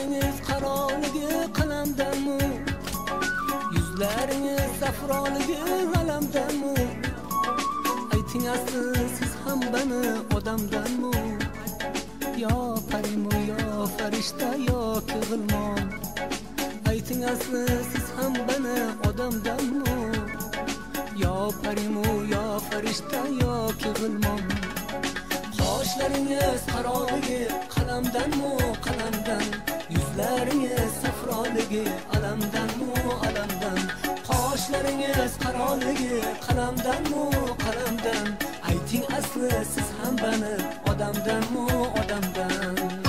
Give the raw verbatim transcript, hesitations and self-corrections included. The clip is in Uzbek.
Qoshlaringiz qaroligi qalamdanmi? Yuzlaringiz safroligi alamdanmi? Ayting asli siz ham bani odamdanmi? Yo parimu yo farishta yoki g'ilmon? Ayting asli siz ham bani odamdanmi? Yo parimu yo farishta yoki g'ilmon? Qoshlaringiz qaroligi qalamdanmi? Qalamdan. Yuzlaringiz safroligi alamdanmi? Alamdan. Qoshlaringiz qaroligi qalamdanmi? Qalamdan. Ayting asli siz ham bani odamdanmi? Odamdan.